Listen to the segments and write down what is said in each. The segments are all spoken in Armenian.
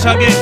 Shaggy.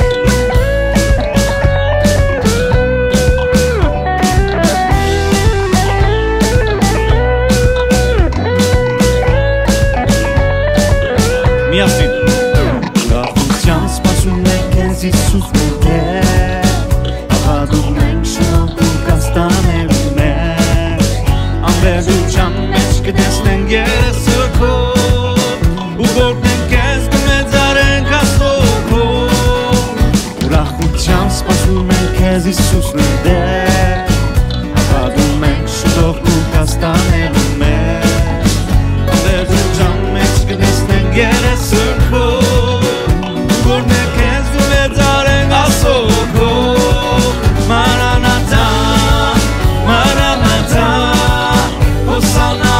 Միասին Ուրախության սպասում ենք ես Իսուս մտեր Աղադում ենք շնորհքով կստանելու մեր Անվերության մեջ կտեսնենք երեսը քո Ու գործենք ես կմեծարենք Աստծով Ուրախության սպասում ենք ես Իսուս մտեր Աղադում ենք շնորհքով կստանելու մեր Անվերության մեջ կտեսնենք երեսը քո Գործենք ես կմեծարենք Աստծով Maranatha, Maranatha, Hosanna,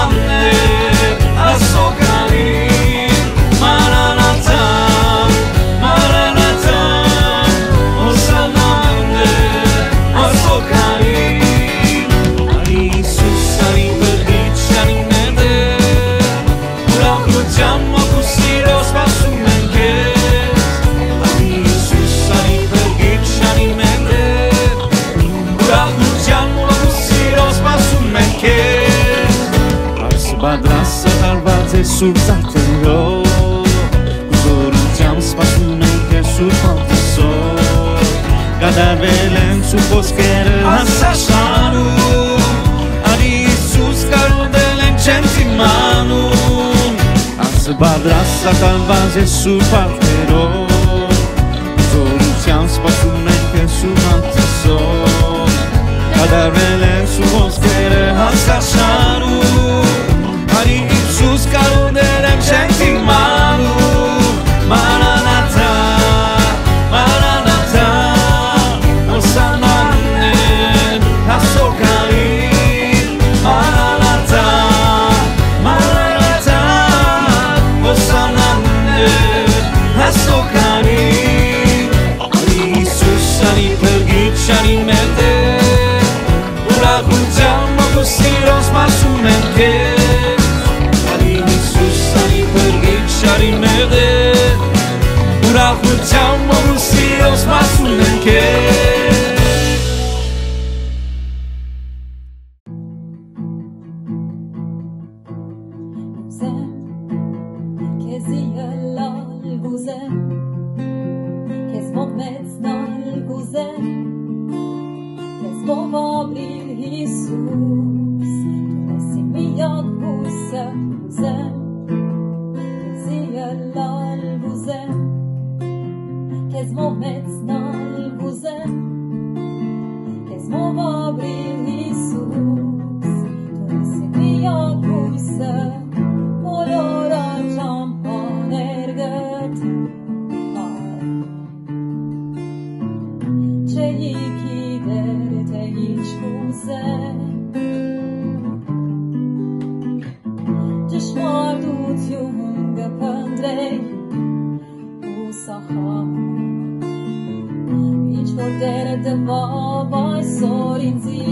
Asokali. Maranatha, Maranatha, Hosanna, Asokali. Ari Isus, Ari Vergit, Ari Nede, Ուրախության մոգուսիրով սպասում ենք ես Ari Isus, Ari Vergit, Ari Nede Ուրախության մոգուսիրով սպասում ենք ես Արսը բադրասը հարված է սուրբ զարդերով Զորությամբ սպասում ենք ես սուրբ անտեսով Կատարվել են սուրբ ոսկերը հասաշանում Արի Իսուս կարոտել ենք չենք իմանում Արսը բադրասը հարված է սուրբ արտերով Զորությամբ սպասում ենք ես սուրբ անտեսով Կատարվել են սուրբ ոսկերը հասաշանում Արի Իսուս կարոտել ենք չենք իմանում Maranatha, Maranatha, Hosanna, Asokali. Maranatha, Maranatha, Hosanna, Asokali. Ari Isus, Ari Vergit, Ari Nede Ուրախության մոգուսիրով սպասում ենք ես Ari Isus, Ari Vergit, Ari Nede Ուրախության մոգուսիրով սպասում ենք ես Քեզի ելալ գուզեմ Քեզ մոմեցնալ գուզեմ Քեզ մով ապրիլ Հիսուս Դու միակ հույսը գուզեմ Քեզի ելալ գուզեմ Քեզ մոմեցնալ գուզեմ Քեզ մով ապրիլ Հիսուս Դու միակ հույսը Բոլոր ճամփաներ գտի Չէի գիտեր թե ինչ կուզեմ Ճշմարտություն կփնտրեի ու սախամ Ինչ որ դերը տվավ այսօր ինձի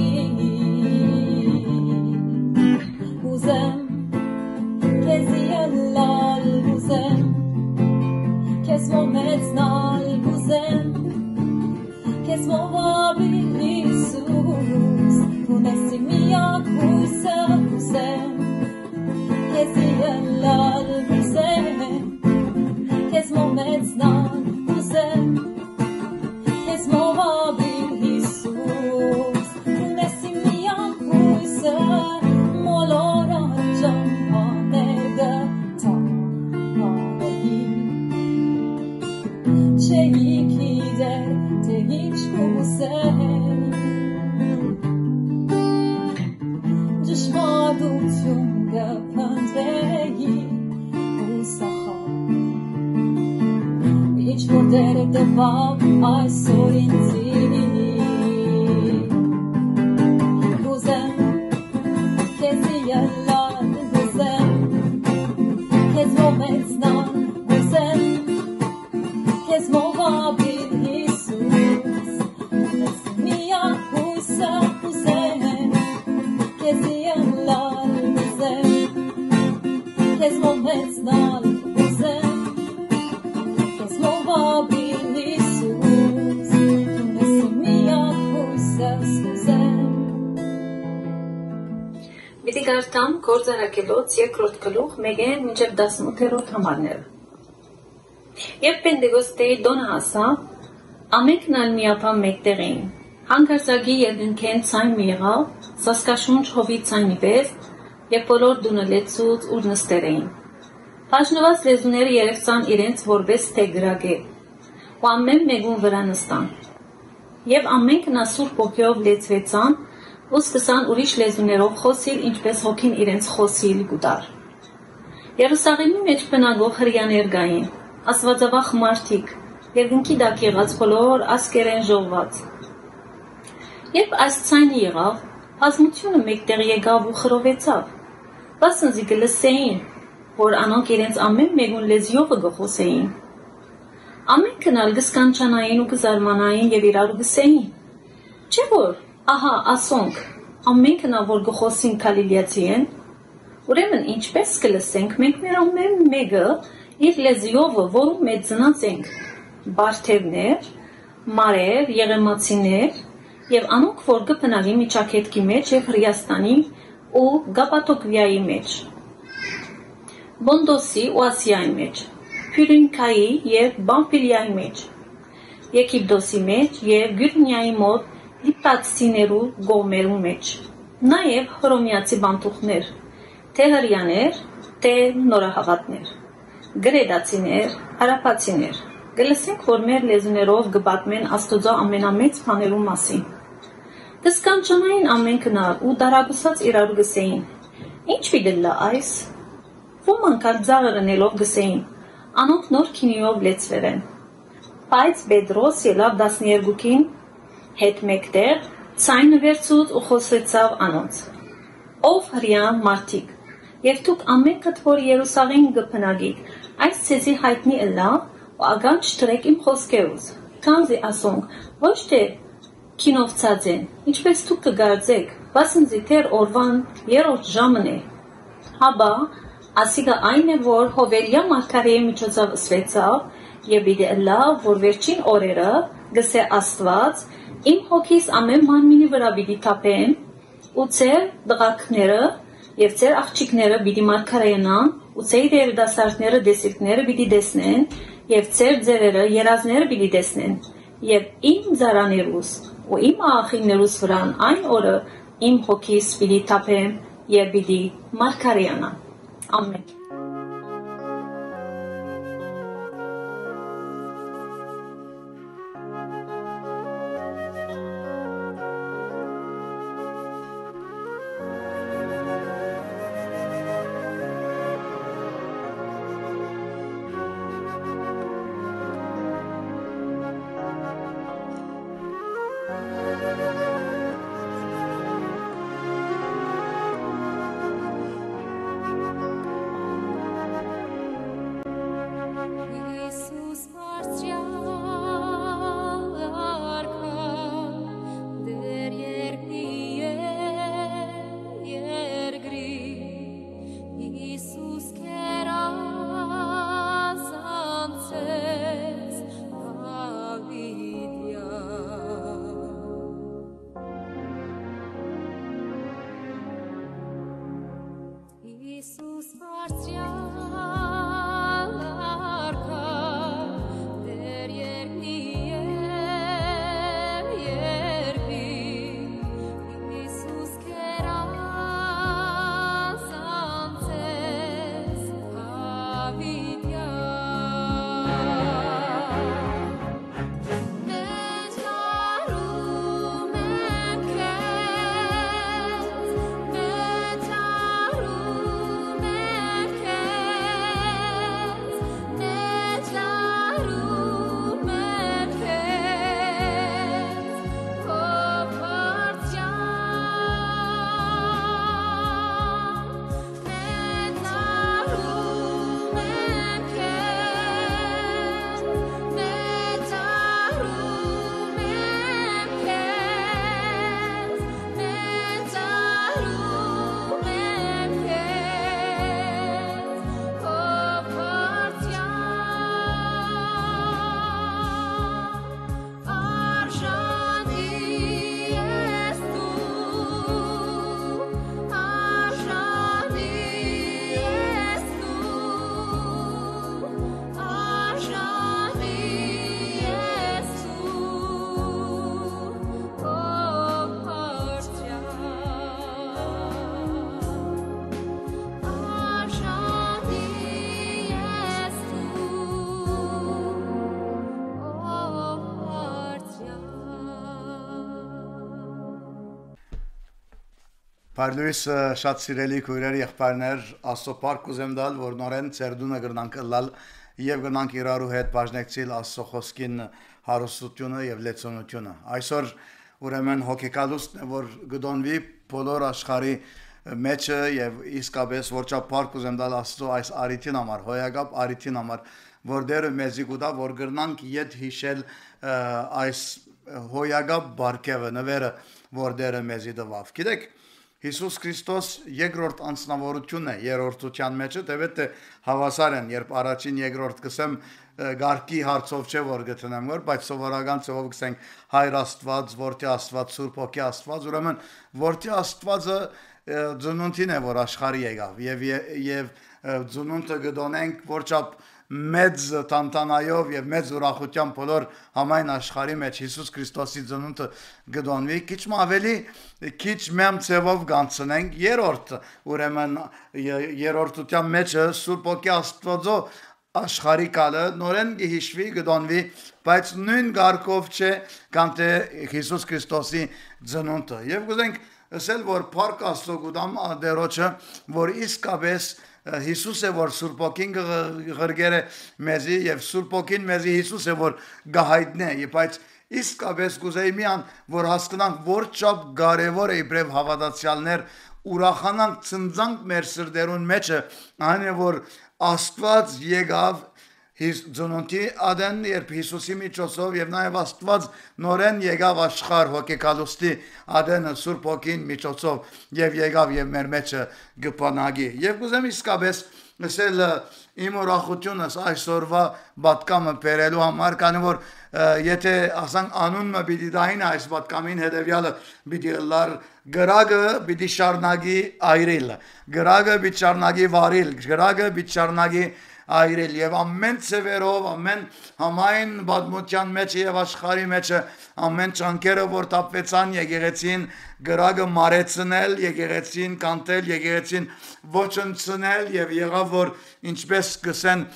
Ուզեմ Քեզի ելալ գուզեմ Քեզ մոմեցնալ գուզեմ Քեզ մով ապրիլ Հիսուս Դու ես իմ միակ հույսը գուզեմ Քեզի ելալ գուզեմ Քեզ մոմեցնալ գուզեմ Քեզ մով ապրիլ Հիսուս Դու ես իմ միակ հույսը մոլորը ճամփաներ գտա Չէի գիտեր թե ինչ կուզեմ Ճշմարտություն կփնտրեի ու սախամ Ինչ որ դերը տվավ այսօր ինձի Գուզեմ Քեզի ելալ գուզեմ Քեզ մոմեցնալ գուզեմ Քեզ մով ապրիլ Հիսուս Ես միակ հույսը գուզեմ Քեզի ելալ գուզեմ Քեզ մոմեցնալ գուզեմ Քեզ մով ապրիլ Հիսուս Ատամ գործարակելոց երկրորդ գլուխ 1-18 համարները։ Երբ Պենտեկոստեի դոնը հասավ, ամենքն ալ միապան մեկտեղ էին։ Հանկարծակի երկնքեն ցայն մի եղավ, սասկաշունչ հովի ցայնի պես, եւ բոլոր դունը լեցուց ուր նստեր էին։ Բաժնված լեզուները երևցան իրենց որպես թե գրագե, ու ամեն մեկուն վրա նստան։ Եվ ամենքն ասուր ոգիով լեցվեցան, ու սկսան ուրիշ լեզուներով խոսիլ, ինչպես հոգին իրենց խոսիլ գուտար։ Երուսաղեմի մեջ բնակող հրեաներ կային, աստվածավախ մարդիկ, երկնքի տակ եղած բոլոր ազգերեն ժողված։ Երբ այս ցայնը եղավ, բազմությունը մեկտեղ եկավ ու խռովեցավ, վասնզի կլսեին, որ անոնք իրենց ամեն մեկուն լեզվով կխոսեին։ Ամենքն ալ կսկանչանային ու կզարմանային եւ իրար կսեին. չէ՞ որ ահա ասոնք ամենքն ալ որ կխոսին Գալիլեացի են, ուրեմն ինչպես կլսենք մենք մեր ամեն մեկը իր լեզվով, որում մեծ ծնած ենք, բարթևներ, մարեր, եղեմացիներ եւ անոնք որ կբնակի Միջակետքի մեջ եւ Հրեաստանի ու Կապադոկիայի մեջ, Բոնդոսի ու Ասիայի մեջ, Փյուրինքայի եւ Բամֆիլիայի մեջ, Եգիպտոսի մեջ եւ Գյուրնիայի մոտ Լիպացիներու գոմերու մեջ, նաեւ հռոմեացի բանտուխներ, թե հրեաներ, թե նորահաղատներ, գրեդացիներ, արաբացիներ, կլսենք, որ մեր լեզուներով կպատմեն Աստծո ամենամեծ բաներու մասին։ Կսկանչանային ամենքն ու դարագուսած իրար գսեին. ինչ վիդելա այս, ոմանք ալ ձաղրնելով գսեին, անոնք նոր քինիով լեցվեր են։ Բայց Պետրոս ելավ 12-ին հետ մեկտեղ, ցայնը վերցուց ու խոսեցավ անոնց. ով հրեան մարդիկ, եւ դուք ամենքդ որ Երուսաղեմ կբնակիք, այս ցեզի հայտնի ըլլա ու ագանջ դրեք իմ խոսքերուց, քանզի ասոնք ոչ թե քինովցած են, ինչպես դուք կգարձեք, վասնզի թեր օրվան երրորդ ժամն է։ Հաբա ասիկա այն է, որ Հովելիա մարգարեի միջոցով ըսվեցավ եւ իդե ըլլա, որ վերջին օրերը գսե Աստված իմ հոգիս ամեն մարմինի վրա պիտի թափեմ, ու ձեր դղակները եւ ձեր աղջիկները պիտի մարգարեյանան, ու ձեր երիտասարդները դեսիլքները պիտի տեսնեն, եւ ձեր ձերերը երազները պիտի տեսնեն, եւ իմ ծառաներուս ու իմ աղախիններուս վրան այն օրը իմ հոգիս պիտի թափեմ եւ պիտի մարգարեյանան։ Ամեն։ Բարլույս շատ սիրելի քույրեր եղբայրներ, Աստծո փառք ուզեմ տալ, որ նորեն ծերդունը գրնանք լալ եւ գրնանք իրարու հետ բաժնեկցիլ Աստծո խոսքին հարստությունը եւ լեցոնությունը։ Այսօր ուրեմն հոգեկալուստն է, որ գդոնվի բոլոր աշխարհի մեջը եւ իսկապես որչա փառք ուզեմ տալ Աստծո այս արիթին համար, հոյակապ արիթին համար, որ դերը մեզի գուտա, որ գրնանք իդ հիշել այս հոյակապ բարգեւը նվերը, որ դերը մեզի տվավ։ Գիտեք, Հիսուս Քրիստոս երկրորդ անձնավորությունն է երրորդության մեջը, դեպի հավասար են, երբ առաջին երկրորդ կսեմ գարկի հարցով չէ որ գտնեմ որ, բայց սովորական ծովով կսենք Հայր Աստված, Որդի Աստված, Սուրբ Հոգի Աստված, ուրեմն Որդի Աստվածը ծնունդին է որ աշխարհի եկավ եւ ծնունդը գտոնենք որչափ մեծ տանտանայով եւ մեծ ուրախությամբ բոլոր համայն աշխարհի մեջ Հիսուս Քրիստոսի ծնունդը գտոնվի քիչ ավելի քիչ մեմ ծևով գանցնենք երրորդ ուրեմն երրորդության մեջը Սուրբ Հոգի Աստվածո աշխարհի կալը նորեն հիշվի գտոնվի բայց նույն գարկով չէ քան թե Հիսուս Քրիստոսի ծնունդը եւ գուզենք ասել որ փառք Աստծո գուտամ դերոջը որ իսկապես Հիսուս է որ Սուրբ Հոգին գրգերը մեզի եւ Սուրբ Հոգին մեզի Հիսուս է որ գահայտնե բայց իսկապես գուզեի միան որ հասկանանք որչափ կարեւոր է իբրև հավատացյալներ ուրախանանք ծնծանք մեր սրտերուն մեջը այն է որ Աստված եկավ Ծնունդի ադեն երբ Հիսուսի միջոցով եւ նաեւ Աստված նորեն եկավ աշխարհ հոգեկալուստի ադենը Սուրբ Հոգին միջոցով եւ եկավ եւ մեր մեջը գպանագի եւ կուզեմ իսկապես ասել իմ ուրախությունս այսօրվա բատկամը բերելու համար քանի որ եթե ասենք անունը պիտի դային այս բատկամին հետեւյալը պիտի լար գրագը պիտի շարնագի այրիլ գրագը պիտի շարնագի վարիլ գրագը պիտի շարնագի այրել եւ ամեն ծևերով ամեն համայն բադմության մեջ եւ աշխարհի մեջ ամեն ճանկերը որ տապվեցան եկեղեցին գրագը մարեցնել եկեղեցին կանտել եկեղեցին ոչնցնել եւ եղավ որ ինչպես գսեն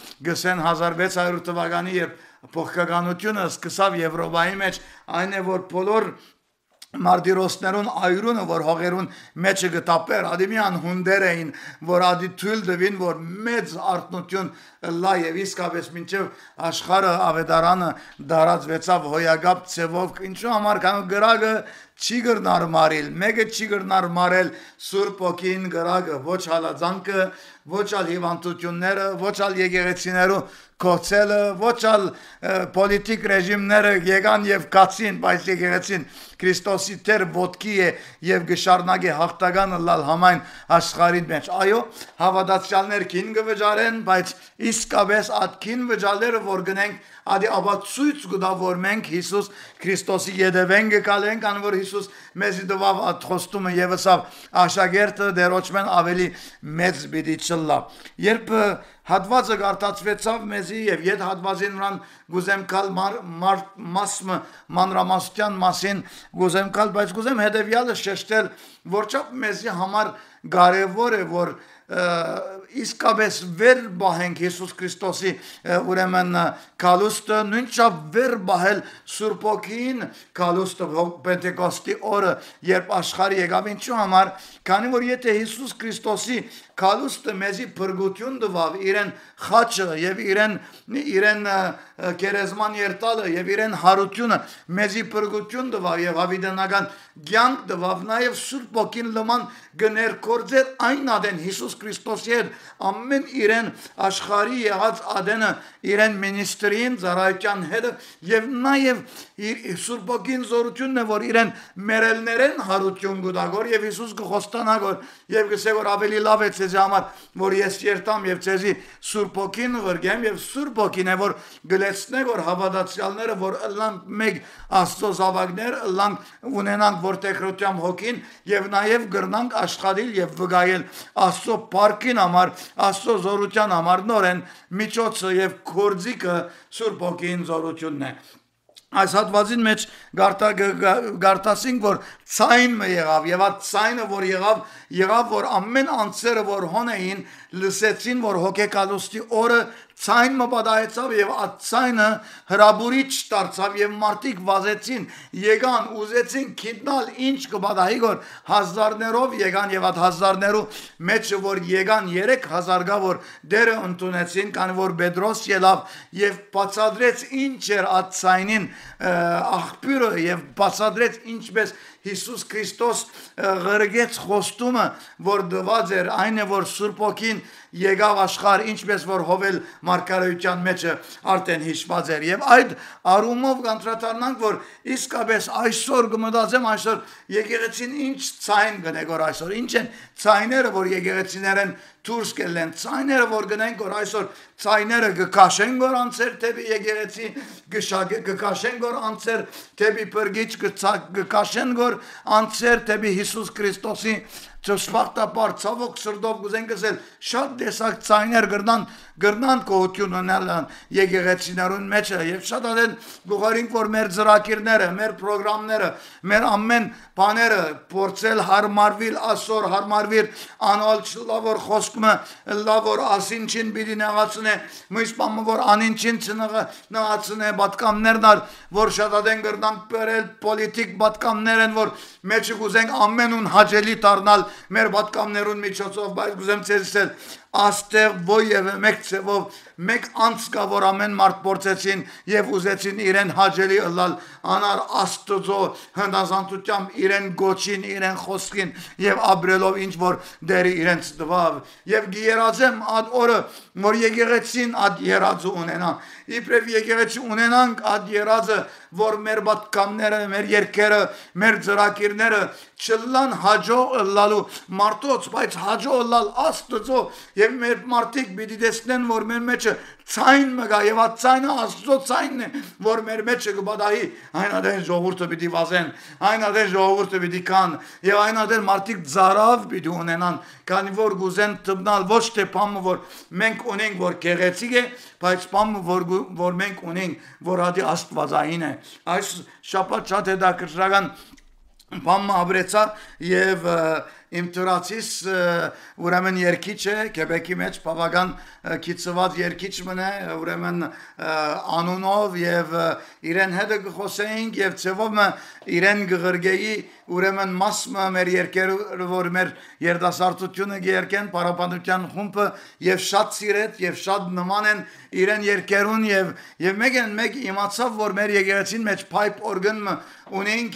1600 թվականի երբ փոխականությունը սկսավ Եվրոպայի մեջ այն է որ բոլոր Մարդիրոսներուն այրունը որ հողերուն մեջը գտապեր ադիմյան հունդեր էին որ ադի թույլ դվին որ մեծ արտնություն լա եւ իսկապես մինչեւ աշխարհը ավետարանը դարածվեցավ հոյագապ ծևով ինչու համար կան գրագը չի գրնար մարել մեկը չի գրնար մարել Սուրբ Հոգին գրագը ոչ հալածանքը ոչ ալ հիվանդությունները ոչ ալ եկեղեցիներու կոչելը ոչ ալ պոլիտիկ ռեժիմները եկան եւ կացին բայց եկեղեցին Քրիստոսի տեր ոտքի է եւ գշարնագի հաղթականը լալ համայն աշխարհին մեջ այո հավատացյալներ քին գվճարեն բայց իսկապես ատքին վճալերը որ գնենք ադի աբացույց գուտա որ մենք Հիսուս Քրիստոսի յետևենք գալենք ան որ Հիսուս մեզի դվավ աթխոստումը եւսավ աշակերտը դերոճմեն ավելի մեծ պիտի չլա երբ հատվածը գարտացվեցավ մեզի եւ իդ հատվածին նրան գուզեմ կալ մասը մանրամասնության մասին գուզեմ կալ բայց գուզեմ հետեւյալը շեշտել որչափ մեզի համար կարեւոր է որ իսկապես վեր բահենք Հիսուս Քրիստոսի ուրեմն կալուստը նույնչափ վեր բահել Սուրբ Հոգին կալուստը Պենտեկոստի օրը երբ աշխարհի եկավ ինչու համար քանի որ եթե Հիսուս Քրիստոսի կալուստը մեզի փրկություն տվավ իրեն խաչը եւ իրեն կերեզման երտալը եւ իրեն հարությունը մեզի փրկություն տվավ եւ հավիտենական կյանք տվավ նաեւ Սուրբ Հոգին լման գներկորձեր այն ադեն Հիսուս Քրիստոսի հետ ամեն իրեն աշխարհի եղած ադենը իրեն մինիստրին ծառայության հետ եւ նաեւ Սուրբ Հոգին զորությունն է որ իրեն մերելներեն հարություն գտագոր եւ Հիսուս գխոստանագոր եւ գսե որ ավելի լավ է ցեզի համար որ ես երտամ եւ ցեզի Սուրբ Հոգին վրգեմ եւ Սուրբ Հոգին է որ գլեցնե որ հավատացյալները որ ըլլանք մեկ Աստծո զավակներ ըլլանք ունենանք որ տեխրոթյամ Հոգին եւ նաեւ գրնանք աշխատել եւ վգայել Աստծո парքին համար Աստծո զորության համար նորեն միջոցը եւ կորձիկը Սուրբ Հոգին զորությունն է Այս հատվածին մեջ գարտասինք որ ցայնը եղավ եւ այդ ցայնը որ եղավ որ ամեն անձերը որ հոն էին լսեցին որ հոգեկալուստի օրը ցայն մբադայեցավ եւ այդ ցայնը հրաբուրիչ դարձավ եւ մարդիկ վազեցին եկան ուզեցին քիտնալ ինչ կբադայի որ հազարներով եկան եւ այդ հազարներու մեջ որ եկան 3000 գա որ դերը ընդունեցին կան որ Պետրոս ելավ եւ բացադրեց ինչ էր այդ ցայնին աղբյուրը եւ բացադրեց ինչպես Հիսուս Քրիստոս ղրգեց խոստումը որ դված էր այն է որ Սուրբ Օքին եկավ աշխարհ ինչպես որ Հովել մարգարեության մեջը արդեն հիշված էր եւ այդ արումով կանտրատարնանք որ իսկապես այսօր կմտածեմ այսօր եկեղեցին ինչ ցայն գնե որ այսօր ինչ են ցայները որ եկեղեցիներեն դուրս կելեն ցայները որ գնենք որ այսօր ցայները կքաշեն որ անցեր դեպի եկեղեցի կքաշեն որ անցեր դեպի բրգիչ կքաշեն որ անցեր դեպի Հիսուս Քրիստոսի ճշմարտաբար ցավոք սրտով գուզենք ասել շատ տեսակ ցայներ գրնան կողություն ունենալն եկեղեցիներուն մեջ եւ շատ այլ գողարինք որ մեր ծրագիրները մեր ծրագրամները մեր ամեն բաները փորձել հարմարվիլ ասոր հարմարվիլ անալ լավ որ խոսքը լավ որ ասինչին բիդի նեղացնե միշտ բամը որ անինչին նեղացնե պատկամներն որ շատ այլ գրնան բերել պոլիտիկ պատկամներ են որ մեջը գուզենք ամենուն հաջելի դառնալ մեր պատկամներուն միջոցով բայց գուզեմ ցեզել աստեղ ոյև մեկ ծևով մեկ անց կա որ ամեն մարդ փորձեցին եւ ուզեցին իրեն հաջելի ըլլալ անար աստծո հնազանդությամբ իրեն գոչին իրեն խոսքին եւ ապրելով ինչ որ դերի իրենց տվավ եւ գերազեմ ադ օրը որ եկեղեցին ադ երազը ունենա իբրև եկեղեցի ունենանք ադ երազը որ մեր պատկամները մեր երկերը մեր ծրագիրները չլան հաջո ըլլալու մարդոց բայց հաջո ըլլալ աստծո եւ մեր մարդիկ պիտի տեսնեն որ մեր մեջը ցայն մգա եւ այդ ցայնը աստծո ցայնն է որ մեր մեջը կբադայի այնադեն ժողովուրդը պիտի վազեն այնադեն ժողովուրդը պիտի կան եւ այնադեն մարդիկ ծարավ պիտի ունենան քանի որ գուզեն տնալ ոչ թե բամը որ մենք ունենք որ գեղեցիկ է բայց բամը որ մենք ունենք որ ադի աստվածային է այս շաբաթ շատ հետաքրքրական բամը ապրեցա եւ իմ թրացիս ուրեմն երկիչ է Քեբեկի մեջ բավական քիծված երկիչ մնա ուրեմն անունով եւ իրեն հետ գխոսեինք եւ ծևով իրեն գղրգեի ուրեմն մասը մեր երկերը որ մեր երդասարտությունը գերկեն պարապանության խումբը եւ շատ սիրեց եւ շատ նման են իրեն երկերուն եւ մեկ իմացավ որ մեր եկեղեցին մեջ pipe organ ունենք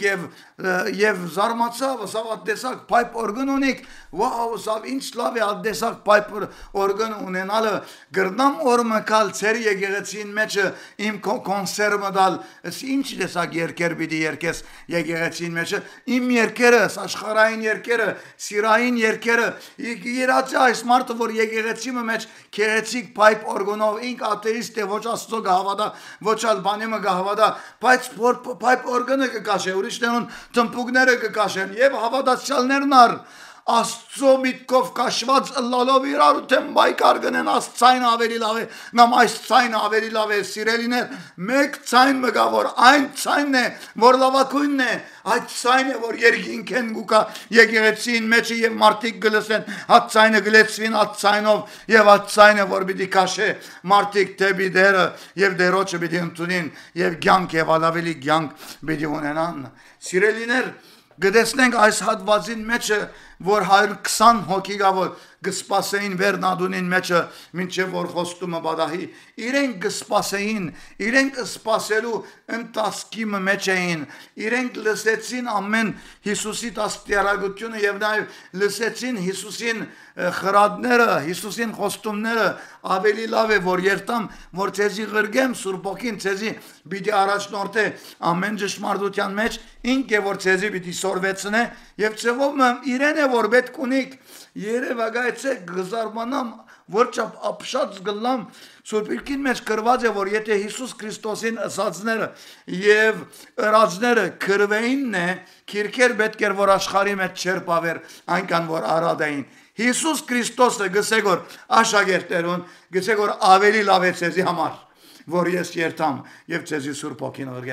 եւ զարմացավ ասավ տեսակ pipe organ ունենք վաու ասավ ինչ լավ է տեսակ pipe organ ունենալը գրնամ օրմակալ ծեր եկեղեցին մեջ իմ կոնսերվը դալ ինչ տեսակ երկեր պիտի երկես եկեղեցին մեջ իմ երկերը աշխարհային երկերը սիրային երկերը իրաց այս մարդը որ եկեղեցի մեջ քերեցիկ pipe organ-ով ինք աթեիստ է ոչ աստծո գահավադա ոչ ալ բանիմը գահավադա բայց pipe organ-ը կկաշե ուրիշներուն տմպուկները կկաշեն եւ հավատացյալներն ար Աստծո միտքով կաշված ըլլալով իրար ութեմ բայկար գնեն աստծայն ավելի լավ է նամ այս ցայնը ավելի լավ է սիրելիներ մեկ ցայն մգա որ այն ցայնն է որ լավակույնն է այդ ցայնը որ երկինքեն գուկա եկեղեցին մեջը եւ մարդիկ գլսեն այդ ցայնը գլեցվին այդ ցայնով եւ այդ ցայնը որ պիտի կաշե մարդիկ դեպի դերը եւ դերոջը պիտի ընդունին եւ ցանկ եւ ավելի ցանկ պիտի ունենան սիրելիներ գտեսնենք այս հատվածին մեջը որ 120 հոգի գա որ գսպասեին վերնադունին մեջը մինչև որ խոստումը բադահի իրենք գսպասեին իրենք սպասելու ընտասկի մեջ էին իրենք լսեցին ամեն Հիսուսի տաստիարակությունը եւ նաեւ լսեցին Հիսուսին խրատները Հիսուսին խոստումները ավելի լավ է որ երթամ որ ցեզի գրգեմ Սուրբ Օքին ցեզի պիտի առաջնորդե ամեն ճշմարտության մեջ ինք է որ ցեզի պիտի սորվեցնե եւ ծևով իրեն է որ պետք ունիք երևակայեցեք գզարմանամ որչափ ապշած գլամ Սուրբիրքին մեջ գրված է որ եթե Հիսուս Քրիստոսին ասածները եւ ըրածները քրվեինն է քիրքեր պետք էր որ աշխարհի մեջ չերպավեր այնքան որ արադային Հիսուս Քրիստոսը գսեք որ աշակերտերուն գսեք որ ավելի լավ է ցեզի համար որ ես երթամ եւ ցեզի Սուրբ Օքին ըրգեմ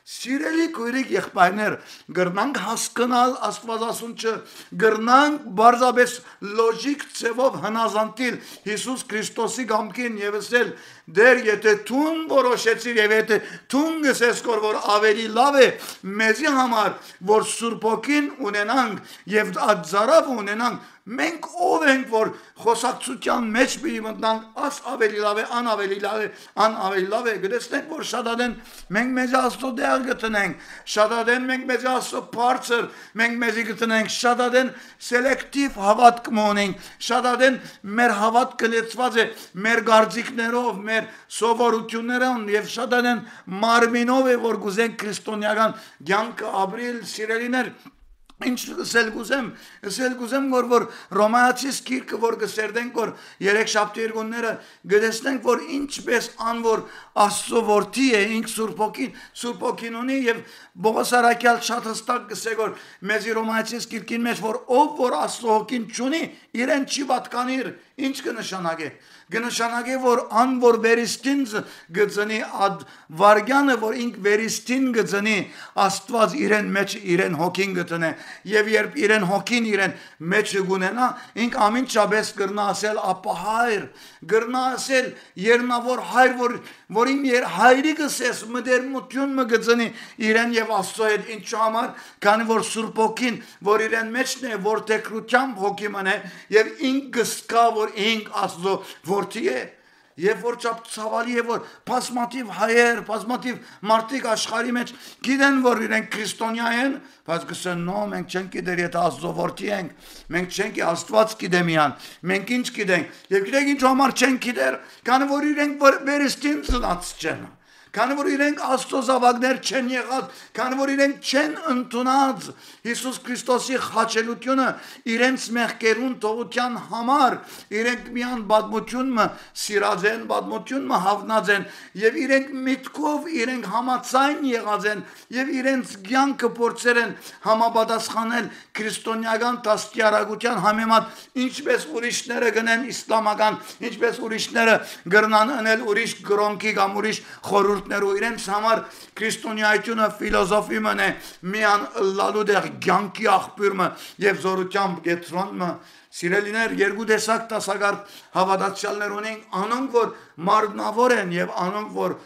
Սիրելի քույրիկ եղբայրներ, գրնանք հասկանալ Աստվածասունչը, գրնանք բարձաբես լոժիկ ձևով հնազանդիլ Հիսուս Քրիստոսի գամքին եւ ասել դեր եթե թուն որոշեցիր եւ եթե թուն գսես որ ավելի լավ է մեզի համար որ Սուրբ Հոգին ունենանք եւ ածարավ ունենանք մենք ով ենք որ խոսակցության մեջ մի մտնանք աս ավելի լավ է ան ավելի լավ է գտեսնենք որ շատադեն մենք մեզ աստծո դեր գտնենք շատադեն մենք մեզ աստծո բարձր մենք մեզ գտնենք շատադեն սելեկտիվ հավատք ունենք շատադեն մեր հավատքը լեցված է մեր գարձիկներով մեր սովորություններով եւ շատադեն մարմինով է որ գուզենք քրիստոնեական կյանքը ապրել սիրելիներ Ինչ գսել որ Ռոմայացիս գիրքը որ գսերդենք որ երեք շաբթի երկունները գտեսնենք որ ինչպես անոր Աստծո որդի է ինք Սուրբ Հոգին ունի եւ Բողոս Արաքյալ շատ հստակ գսե որ մեզի Ռոմայացիս գիրքին մեջ որ ով որ Աստծո Հոգին չունի իրեն չի պատկանիր ինչ կնշանակե Գնշանակե որ ան որ վերստին գծնի ադ վարգյանը որ ինք վերստին գծնի Աստված իրեն մեջ իրեն հոգին գտնե եւ երբ իրեն հոգին իրեն մեջ գունենա ինք ամենչաբես գրնա ասել ապահայր գրնա ասել երնավոր հայր որին հայրիկս ես մդերմություն մը գծնի իրեն եւ Աստծո հետ ինչ համար քանի որ Սուրբ Հոգին որ իրեն մեջն է որ տեքրությամբ հոգի մնե եւ ինք գսկա որ ինք Աստծո որդի է եւ որ ցավալի է որ բազմաթիվ հայեր բազմաթիվ մարդիկ աշխարհի մեջ գիտեն որ իրենք քրիստոնյա են բայց գսեն նո մենք չենք գիտեր եթե Աստծո որդի ենք մենք չենք Աստված գիտեմիան մենք ինչ գիտենք եւ գիտեք ինչ համար չենք գիտեր քանի որ իրենք վերստին ծնած չեն Քանի որ իրենք Աստծո զավակներ չեն եղած, քանի որ իրենք չեն ընդունած Հիսուս Քրիստոսի խաչելությունը իրենց մեղքերուն թողության համար, իրենք միան պատմությունը սիրած են, պատմությունը հավնած են եւ իրենք միտքով իրենք համացայն եղած են եւ իրենց կյանքը փորձեր են համապատասխանել քրիստոնեական դաստիարակության համեմատ ինչպես ուրիշները գնեն իսլամական, ինչպես ուրիշները գրնան անել ուրիշ գրոնքի կամ ուրիշ խորհուրդ իրենց համար քրիստոնեայությունը ֆիլոսոֆի մն է միան լալու դեր կյանքի աղբյուրը եւ զորությամբ գետրոնը սիրելիներ երկու տեսակ տասագարդ հավատացյալներ ունենք անոնք որ մարմնավոր են եւ անոնք որ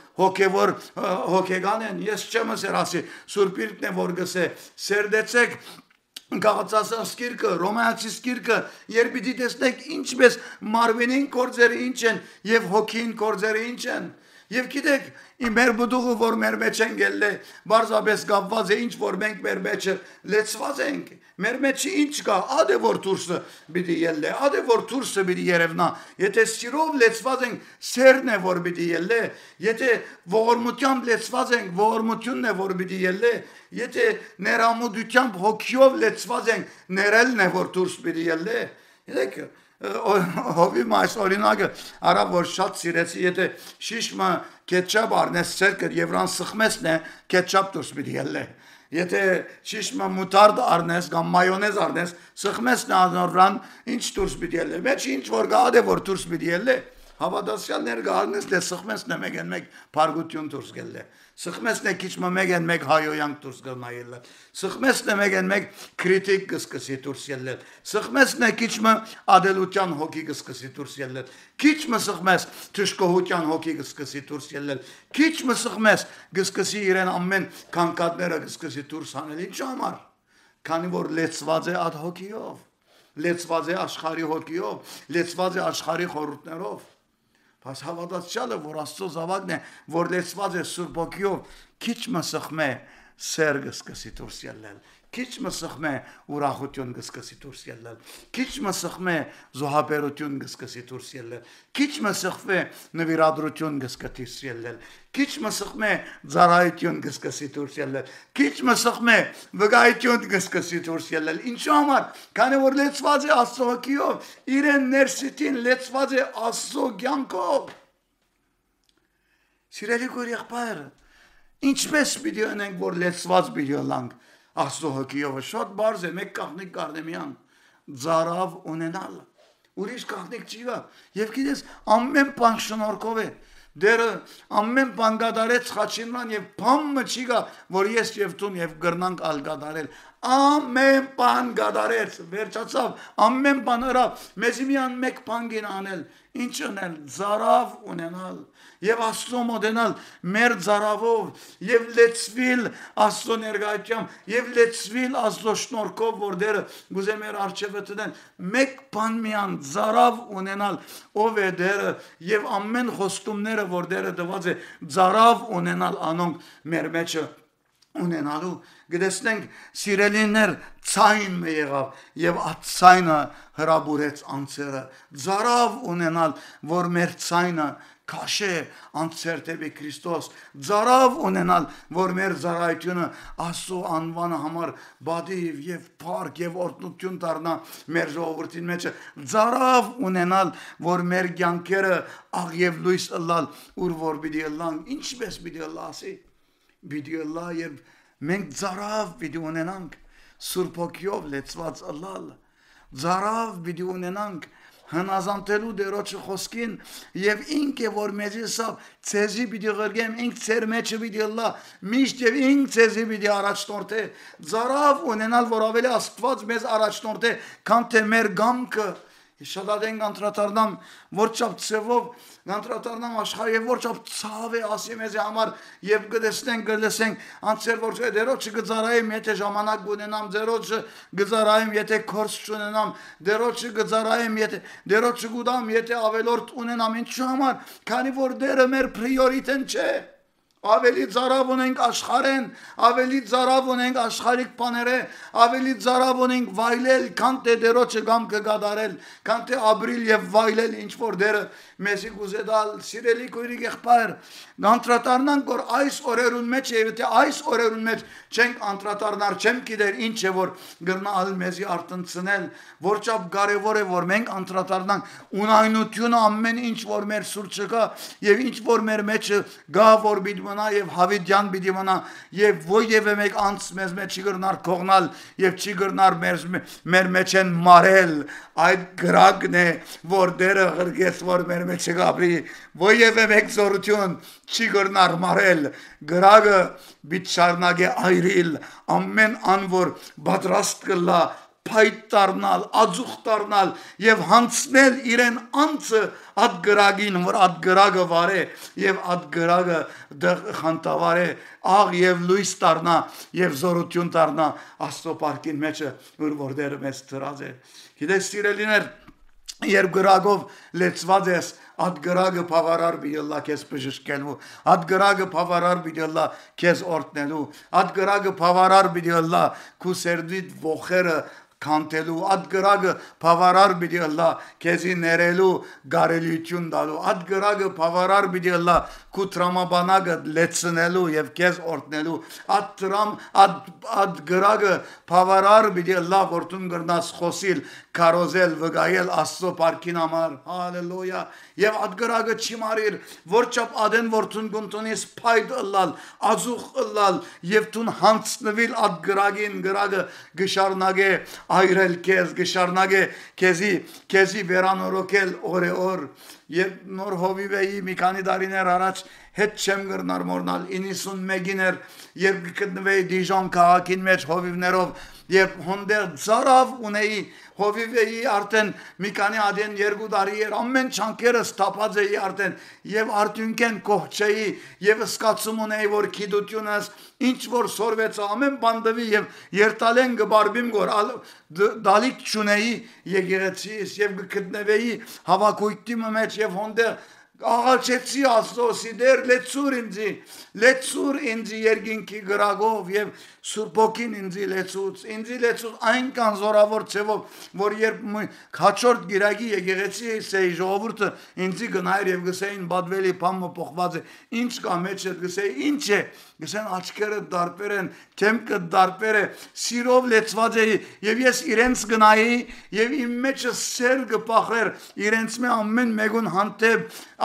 հոգեգան են ես չեմ ասի Սուրբ Գիրքն է որ գսե սերդեցեք Գաղացասանս գիրքը, Ռոմայացիս գիրքը, երբ պիտի տեսնեք ինչպես մարմինին կորձերը ինչ են եւ հոգին կորձերը ինչ են Եվ գիտեք, մեր բդուղը որ մեր մեջ են գելլե, բարձաբես գավված է ինչ որ մենք մեր մեջը լեցված ենք, մեր մեջը ինչ կա, ադե որ դուրսը պիտի ելլե, ադե որ դուրսը պիտի երևնա, եթե սիրով լեցված ենք, սերն է որ պիտի ելլե, եթե ողորմությամբ լեցված ենք, ողորմությունն է որ պիտի ելլե, եթե ներամուդությամբ հոգիով լեցված ենք, ներելն է որ դուրս պիտի ելլե, գիտեք Հովի մայս օրինակը արավ որ շատ սիրեցի եթե շիշմը կետչապ արնես ցերկր եւ ռան սխմեսն է կետչապ դուրս պիտի ելլե եթե շիշմը մուտարդ արնես կամ մայոնեզ արնես սխմեսն անորան ինչ դուրս պիտի ելլե մեջ ինչ որ գադե որ դուրս պիտի ելլե հավատացյալներ գարնես դե սխմեսն է մեկեն մեկ բարգություն դուրս գելլե Սխմեսն է քիչ մեկեն մեկ հայոյանք դուրս գնայել Սխմեսն է մեկեն մեկ քրիտիկ կսկսի դուրս ելնել Սխմեսն է քիչ ադելության հոգի կսկսի դուրս ելնել Քիչ սխմես թշկողության հոգի կսկսի դուրս ելնել Քիչ սխմես կսկսի իրեն ամեն քանքատները կսկսի դուրս անել Ինչ համար Քանի որ լեցված է ադ հոգիով լեցված է աշխարհի հոգիով լեցված է աշխարհի խորհուրդներով Բայց հավատացյալը, որ Աստծո զավակն է, որ լեցված է Սուրբ Հոգիով, քիչ սխմե սեր կսկսի դուրս ելնել, քիչ սխմե ուրախություն կսկսի դուրս ելնել, քիչ սխմե զոհաբերություն կսկսի դուրս ելնել, քիչ սխմե նվիրադրություն կսկսի դուրս ելնել, քիչ սխմե ծառայություն կսկսի դուրս ելնել, քիչ սխմե վկայություն կսկսի դուրս ելնել, ինչու համար, քանի որ լեցված է Աստծո Հոգիով, իրեն ներսիտին լեցված է Աստծո կյանքով։ Սիրելի եղբայր, ինչպես պիտի անենք, որ լեցված պիտի ըլանք Աստծո Հոգիով, շատ բարձ է, մեկ կաղնիկ կարնեմյան, ծարավ ունենալ, ուրիշ կաղնիկ չի գա, և գիտես ամեն բան շնորհքով է, դերը ամեն բան գադարեց խաչինրան եւ փամը չի գա որ ես եւ տուն եւ գրնանք ալ գադարել ամեն բան գադարեց վերջացավ ամեն բան հրա մեզի միան մեկ բան գին անել ինչ անել զարավ ունենալ եւ Աստծո մոդենալ մեր զարավով եւ լեցվիլ Աստծո ներկայությամբ եւ լեցվիլ Աստծո շնորհքով որ դերը գուզե մեր արժեվը տնեն մեկ բան միան զարավ ունենալ ով է դերը եւ ամեն խոստումները որ դերը դված է զարավ ունենալ անոնք մեր մեջը ունենալու գտեսնենք սիրելիներ ցայն մը եղավ եւ այդ ցայնը հրաբուրեց անձերը զարավ ունենալ որ մեր ցայնը քաշե անձեր դեպի Քրիստոս զարավ ունենալ որ մեր զարայությունը Աստծո անվանը համար բադիվ եւ փառք եւ օրհնություն դառնա մեր ժողովրդին մեջ զարավ ունենալ որ մեր կյանքերը աղ եւ լույս ըլլալ ուր որ պիտի ըլլան ինչպես պիտի ըլլասի պիտի ըլլա եւ մենք զարավ պիտի ունենանք Սուրբ Հոգիով լեցված ըլլալ զարավ պիտի ունենանք հնազանդելու դերոջը խոսքին եւ ինք է որ մեզի սա ցեզի պիտի գրգեմ ինք ցեր մեջը պիտի ըլլա միշտ եւ ինք ցեզի պիտի առաջնորդե զարավ ունենալ որ ավելի Աստված մեզ առաջնորդե քան թե մեր գամքը Շատադեն անդրատարնամ որչապ ծևով անդրատարնամ աշխարհ եւ որչապ ցավ է ասի մեզ համար եւ գտեսնենք անցեր որ դերոջը գծարայեմ եթե ժամանակ ունենամ դերոջը գծարայեմ եթե կորս չունենամ դերոջը գծարայեմ եթե դերոջը գուտամ եթե ավելորդ ունենամ ինչու համար քանի որ դերը մեր պրիորիտեն չէ Ավելի ծարավ ունենք աշխարհեն, ավելի ծարավ ունենք աշխարհիկ բաները, ավելի ծարավ ունենք վայլել, քան թե դերոջը գամ կգադարել, քան թե ապրիլ եւ վայլել ինչ որ դերը մեզի գուզեդալ սիրելի քույրիկ եղբայր, անդրադառնանք որ այս օրերուն մեջ եւ թե այս օրերուն մեջ չենք անդրադառնալ, չեմ գիտեր ինչ է որ գրնալ մեզի արտնցնել, որչափ կարեւոր է որ մենք անդրադառնանք ունայնությունը ամեն ինչ որ մեր սուրճը կա եւ ինչ որ մեր մեջը գա որ եւ հավիդյան պիտի մնա եւ ոյևէ մեկ անց մեզ մեջ չի գրնար կողնալ եւ չի գրնար մեր մեջ են մարել այդ գրագն է որ դերը ղրգես որ մեր մեջ գաբրի ոյևէ մեկ զորություն չի գրնար մարել գրագը բիտ շարնագե այրիլ ամեն անոր պատրաստ կլա փայտ դառնալ, ածուխ դառնալ եւ հանցնել իրեն անձը այդ գրագին, որ այդ գրագը վարե եւ այդ գրագը խանտավարե, աղ եւ լույս դառնա եւ զորություն դառնա Աստծո պարքին մեջը, որ դերը մեզ դրած է։ Գիտես սիրելիներ, երբ գրագով լեցված ես Ad գրագը բավարար բիլլա քեզ բժշկելու, ad գրագը բավարար բիլլա քեզ օրտնելու, ad գրագը բավարար բիլլա քու սերդիդ ողերը Քանտելու ad գրագը բավարար պիտի ըլլա քեզի ներելու գարելիություն տալու ad գրագը բավարար պիտի ըլլա քու տրամաբանակը լեցնելու եւ քեզ օրտնելու ad գրագը բավարար պիտի ըլլա որտուն գրնաս խոսիլ կարոզել վգայել Աստծո պարքին համար հալելույա եւ ad գրագը չի մարիր որչապ ադեն որտուն գունտոնիս փայդ ըլլալ ածուխ ըլլալ եւ տուն հանցնվել ad գրագին գրագը գշարնագե այրել քեզ գշարնագե քեզի վերանորոգել օրե օր եւ նոր հովիվեի մի քանի տարիներ առաջ հետ չեմ գրնար մորնալ 91-ին էր երբ գտնվեի Դիժոն քաղաքին մեջ հովիվներով եւ հոնդեր ծարավ ունեի հովիվեի արդեն մի քանի ադեն 2 տարի էր ամեն չանկերը ստապած էի արդեն եւ արդյունքեն կողչեի եւ սկացում ունեի որ քիդությունս ինչ որ սորվեց ամեն բանդվի եւ երտալեն գբարբիմ գոր դալիք չունեի եկեղեցիս եւ գտնվեի հավաքույթի մեջ եւ հոնդեր Աղաչեցի Աստծոսի դեր լեցուր ինձի երգինքի գրագով եւ Սուրբոքին ինձի լեցուց այնքան զորավոր ծևով որ երբ հաջորդ գիրագի եկեղեցի էի ժողովուրդը ինձի գնայր եւ գսեին բադվելի փամը փոխված է ինչ կա մեջը գսեի ինչ է գսեն աչքերը դարբեր են թեմքը դարբեր է սիրով լեցված էի եւ ես իրենց գնայի եւ իմ մեջը սեր գպախեր իրենց մե ամեն մեկուն հանդեպ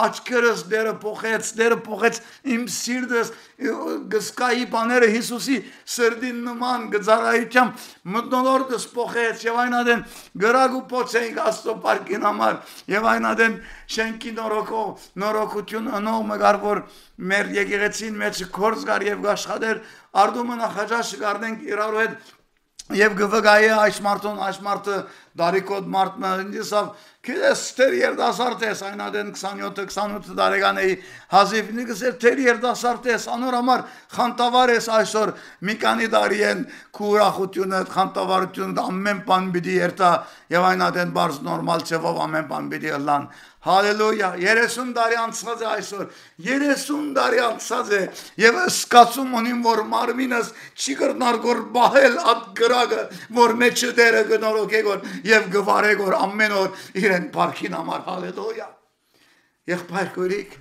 աչքերս դերը փոխեց իմ սիրտս գսկայի բաները Հիսուսի սրդին նման գծարայությամբ մտնոլորտս փոխեց եւ այնադեն գրագու փոցեինք Աստծո պարկին համար եւ այնադեն շենքի նորոգություն անող մգար որ մեր եկեղեցին մեջ կորձ գար եւ աշխատեր արդումը նախաճաշ կառնենք իրարու հետ եւ գվգայի այս մարդը դարիքոտ մարդը ինձավ քիդես տեր երդասարտես այնադեն 27-28 տարեկան էի հազիվ նիգսեր տեր երդասարտես անոր համար խանտավար ես այսօր մի քանի տարի են քուրախությունը խանտավարությունը ամեն բան պիտի երթա եւ այնադեն բարձ նորմալ չվով ամեն բան պիտի լան Հալելույա 30 տարի անցած է այսօր 30 տարի անցած է եւ սկացում ունիմ որ մարմինս չի կրնար գոր բահել at գրագը որ մեջը դերը գնորոք եկոր եւ գվարե գոր ամեն օր իրեն парքին համար հալելույա եղբայր գորիկ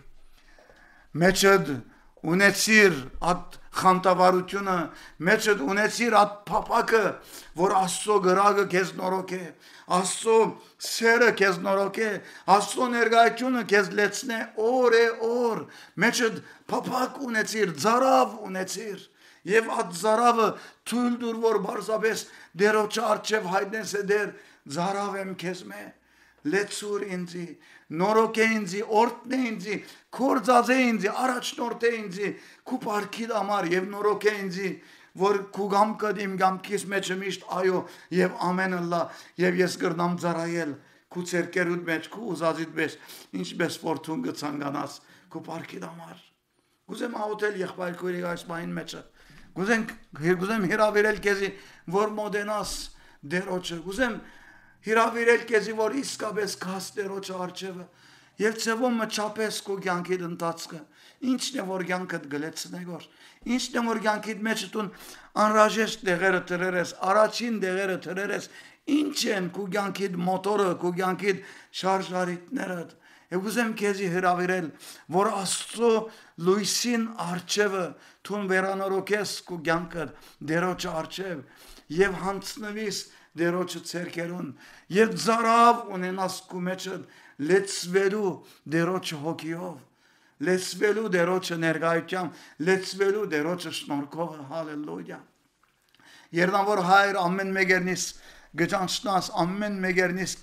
մեջը ունեցիր at խանտավարությունը մեջը ունեցիր at փապակը որ Աստծո գրագը քեզ նորոք է Աստծո սերը քեզ նորոք է Աստծո ներկայությունը քեզ լեցնե օր մեջը փապակ ունեցիր ծարավ ունեցիր եւ at ծարավը թույլ դուր որ բարձաբես դերոջ արչեւ հայտնես դեր ծարավ եմ քեզ մե լեցուր ինձի նորոք է ինձի օրտնե ինձի կորձազե ինձի առաջնորդ է ինձի քու парքի համար եւ նորոք է ինձի որ քու գամքը իմ գամքիս մեջ միշտ այո եւ ամենը լա եւ ես կրնամ ծարայել քու ցերկերուտ մեջ քու ուզածիդ մեջ ինչպես ֆորտուն գցանկանաս քու парքի համար գուզեմ աուտել եղբայր քույրի այս բային մեջը գուզեմ հիրավիրել քեզի որ մոդենաս դերոջը գուզեմ հիրավիրել քեզի որ իսկապես գաս դերոջը արջևը եւ ծևոմ մչապես քո կյանքի ընթացքը ինչն է որ կյանքդ գլեցնե գոր ինչն է որ կյանքիդ մեջ տուն անհրաժեշտ դեղերը թրերես առաջին դեղերը թրերես ինչ են քո կյանքիդ մոտորը քո կյանքիդ շարժարիտները եւ ուզեմ քեզի հրավիրել որ Աստծո լույսին արջևը թուն վերանորոգես քո կյանքը դերոջ արջև եւ հանցնվիս դերոջը ցերկերուն եւ ծարավ ունենաս քո մեջը լեցվելու դերոջը հոգիով լեցվելու դերոջը ներգայությամբ լեցվելու դերոջը շնորհքով հալելույա Երնավոր հայր ամեն մեկերնից գճանցնաս ամեն մեկերնից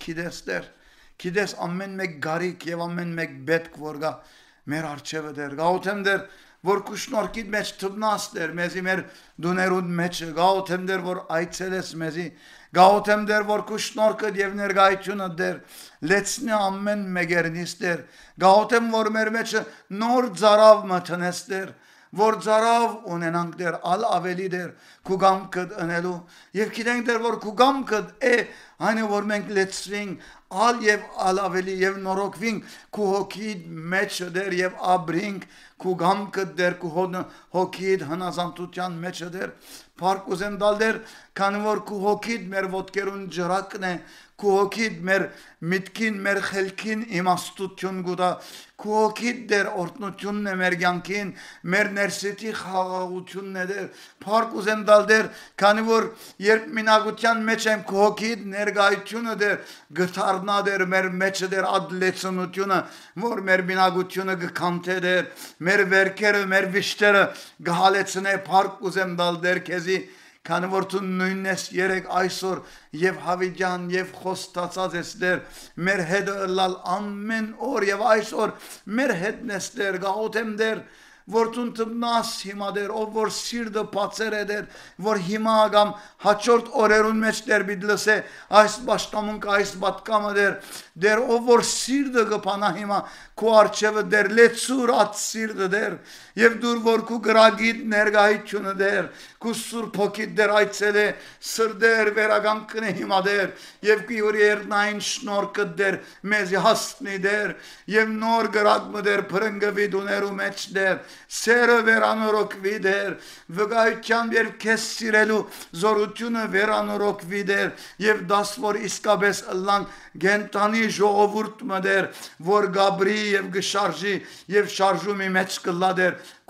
քիդես ամեն մեկ գարիկ եւ ամեն մեկ պետք որ գա մեր արջևը դեր գաութեմ դեր որ քուշնորքիդ մեջ թվնաս դեր մեզի մեր դուներուն մեջ գաութեմ դեր որ այցելես մեզի գաութեմ դեր որ քուշնորքը եւ ներգայությունը դեր լեցնի ամեն մեկերնից դեր գաութեմ որ մեր մեջ նոր ծարավ մտնես դեր որ ծարավ ունենանք դեր ալ ավելի դեր քու գամքը ընելու եւ գիտենք դեր որ քու գամքը է այնը որ մենք լեցվենք ալ եւ ալ ավելի եւ նորոգվենք քու հոգիդ մեջ դեր եւ աբրինք քու գամքը դեր քու հոգիդ հնազանդության մեջ դեր Փառք ուզեմ տալ դեր քանի որ քու հոգիդ մեր ոտքերուն ջրակն է քու հոգիդ մեր միտքին մեր խելքին իմաստություն գուտա քու հոգիդ դեր օրտնությունն է մեր կյանքին մեր ներսիտի խաղաղությունն է դեր Փառք ուզեմ տալ դեր քանի որ երբ մինագության մեջ եմ քու հոգիդ ներգայությունը դեր գթարնա դեր մեր մեջ դեր ադլեցնությունը որ մեր մինագությունը գքանթե դեր մեր վերքերը մեր վիշտերը գհալեցնե Փառք ուզեմ տալ դեր քեզի քանի որ դու նույնն ես երեք այսօր եւ հավիճան եւ խոստացած ես դեր մեր հետ լալ ամեն օր եւ այսօր մեր հետն ես դեր գաութեմ դեր որ դու տնաս հիմա դեր ով որ սիրտը բացեր է դեր որ հիմա կամ հաջորդ օրերուն մեջ դեր բիդլսե այս պաշտամունք այս պատկամը դեր ով որ սիրտը գփանա հիմա քո արջևը դեր լեցուր at սիրտը դեր եւ դուր որ քու գրագիտ ներգայությունը դեր քու սուրբ հոգիդ դեր այցել է սրդեր վերագանքն հիմա դեր եւ քյուրի երնային շնորհքը դեր մեզ հասնի դեր եւ նոր գրագը դեր փրնգվի դուներու մեջ դեր սերը վերանորոգվի դեր վգայության եւ քեզ սիրելու զորությունը վերանորոգվի դեր եւ դաս որ իսկապես ըլլան գենտանի ժողովուրդ մդեր որ գաբրի եւ գշարժի եւ շարժումի մեջ կլա դեր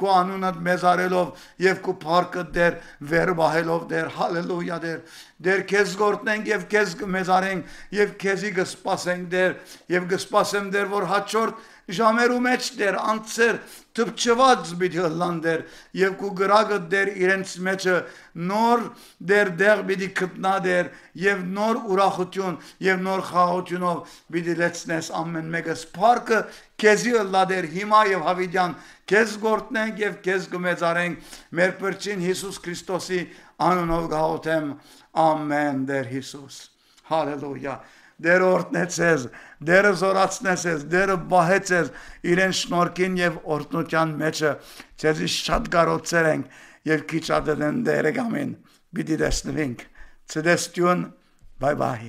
քո անունդ մեզարելով եւ քո փառքը դեր վերբահելով դեր հալելույա դեր քեզ գործնենք եւ քեզ կմեզարենք եւ քեզի կսպասենք դեր եւ կսպասեմ դեր որ հաջորդ ժամերու մեջ դեր անցեր թփչված բիդի լանդեր եւ քու գրագը դեր իրենց մեջը նոր դեր բիդի կտնա դեր եւ նոր ուրախություն եւ նոր խաղաղությունով բիդի լեցնես ամեն մեկս փառքը քեզի լադեր հիմա եւ հավիդյան քեզ գործնենք եւ քեզ կմեծարենք մեր Փրկին Հիսուս Քրիստոսի անունով գաղութեմ ամեն դեր Հիսուս հալելույա դեր օրտնեցես դերը զորացնեցես դերը բահեցես իրեն շնորհքին եւ օրտնության մեջը ցեզի շատ կարոցեր ենք եւ քիչ ադեն դերը գամին բիդի դեսնվենք ցեդեստյուն բայ բայ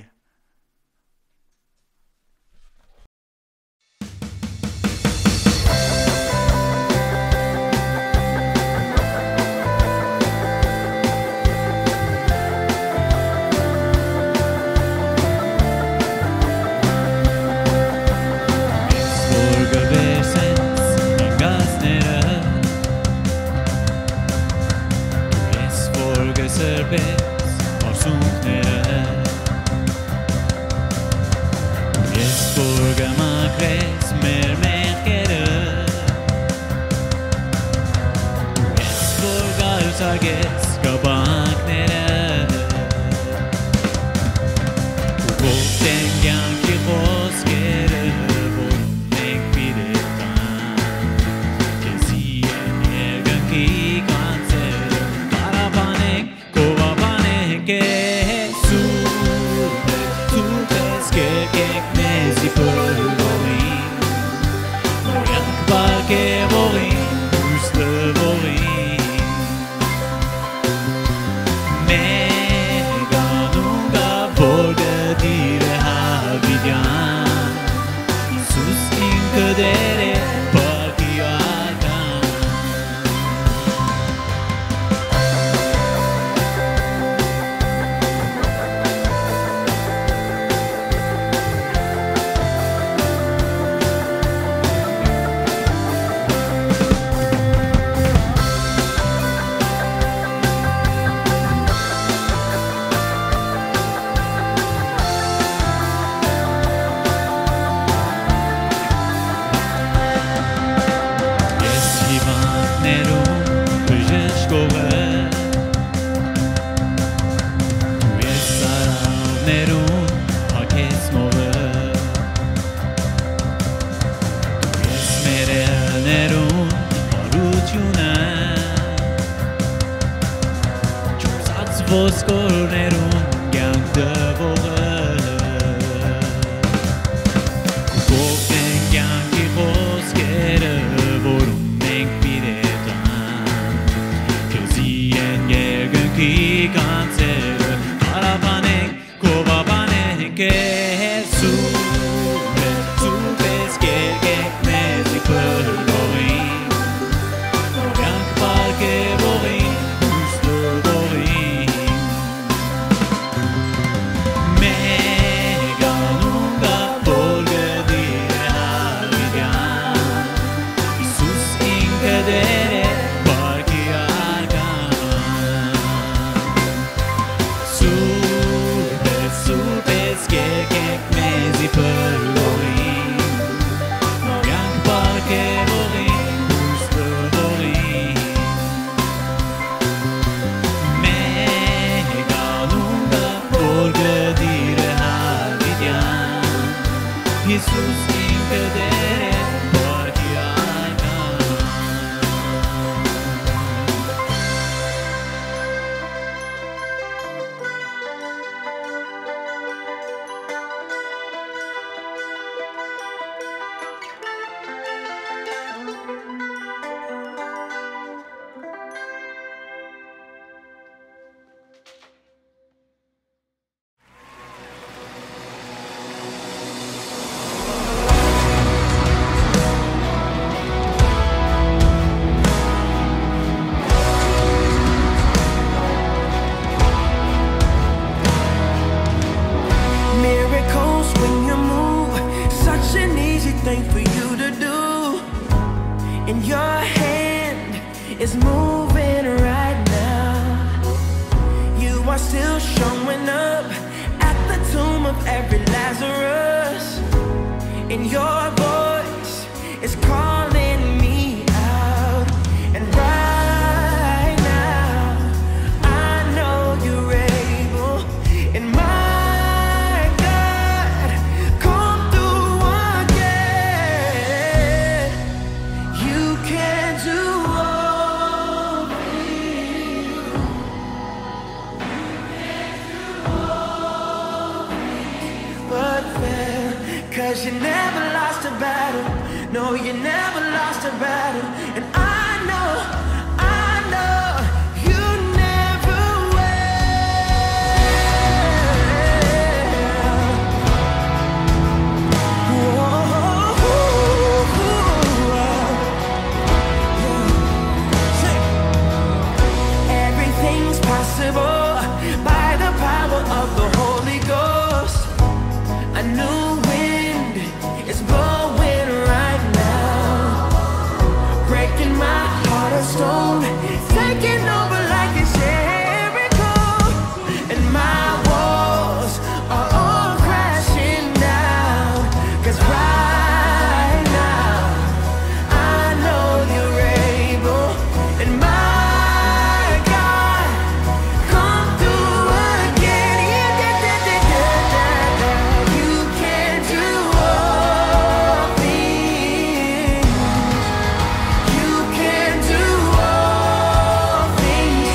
thing for you to do. In your hand is moving right now. You are still showing up at the tomb of every Lazarus, and your voice is calling me out. And right now, I know you're able. And my God, come through again. You can do all things. But fail, 'cause you never lost a battle. No, you never lost a battle. And I know you never will. Everything's possible by the power of the Holy Ghost. A new wind is blowing right now, breaking my heart of stone, taking over like it's Jericho. And my walls are all crashing down, 'cause right now I know you're able. And my God, come through again. You can do all things. You can do all things.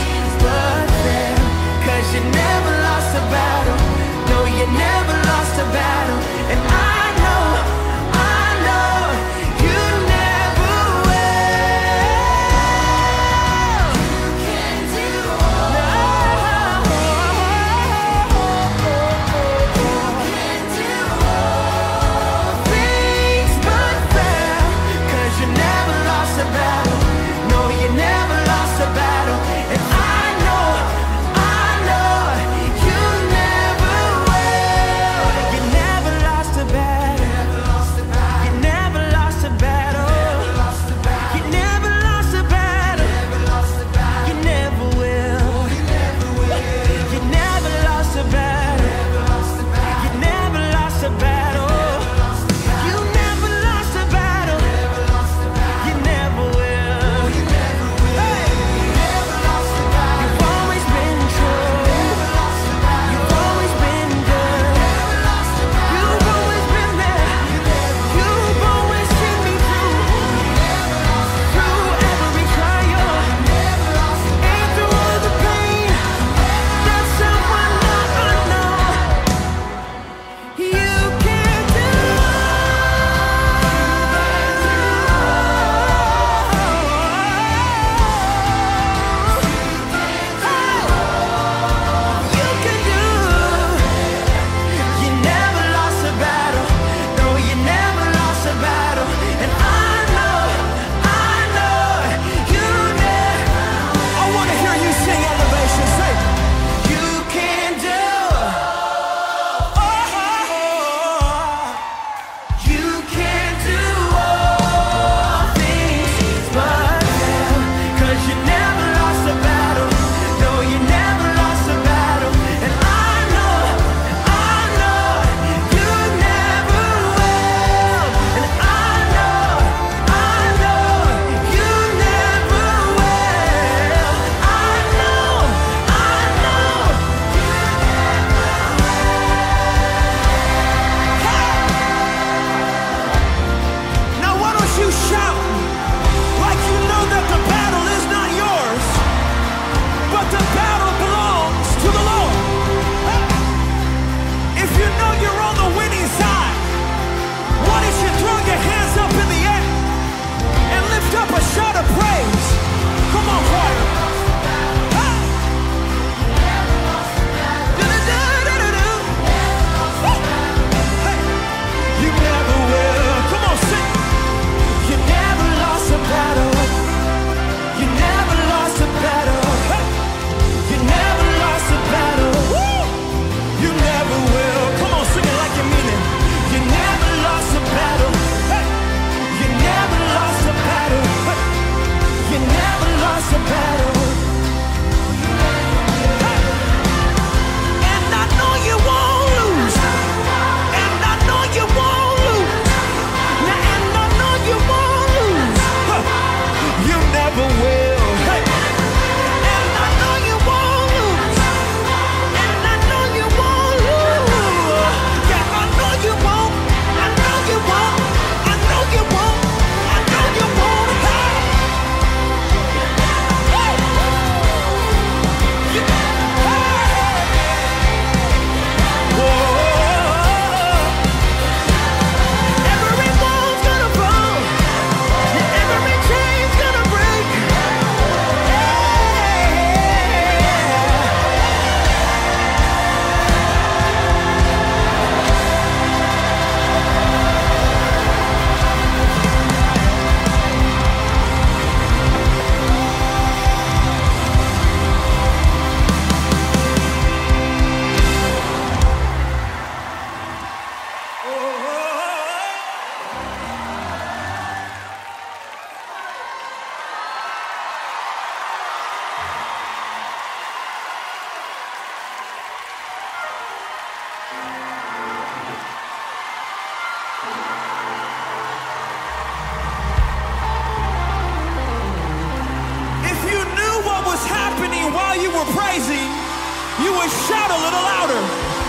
were praising, you would shout a little louder.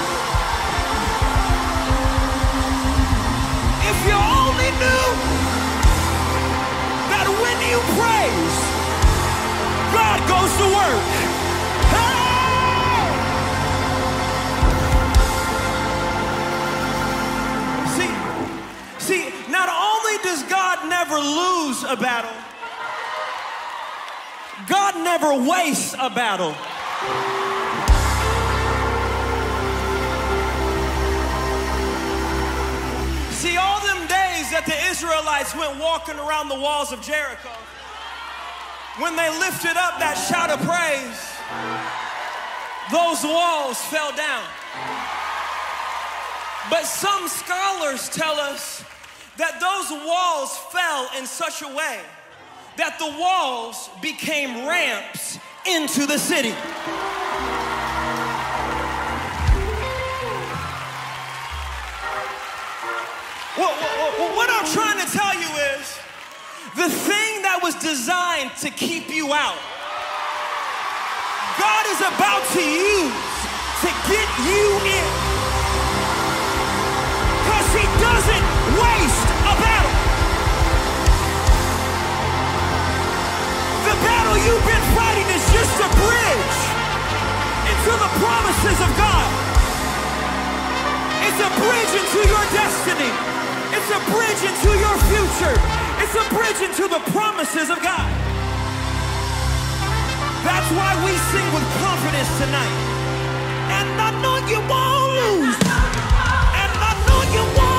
If you only knew that when you praise, God goes to work. Hey! See, not only does God never lose a battle, God never wastes a battle. See, all them days that the Israelites went walking around the walls of Jericho, when they lifted up that shout of praise, those walls fell down. But some scholars tell us that those walls fell in such a way that the walls became ramps into the city. What I'm trying to tell you is, the thing that was designed to keep you out, God is about to use to get you in. Because he doesn't waste a battle. The battle you've been fighting is just a bridge into the promises of God. It's a bridge into your destiny. It's a bridge into your future. It's a bridge into the promises of God. That's why we sing with confidence tonight. And I know you won't lose. And I know you won't.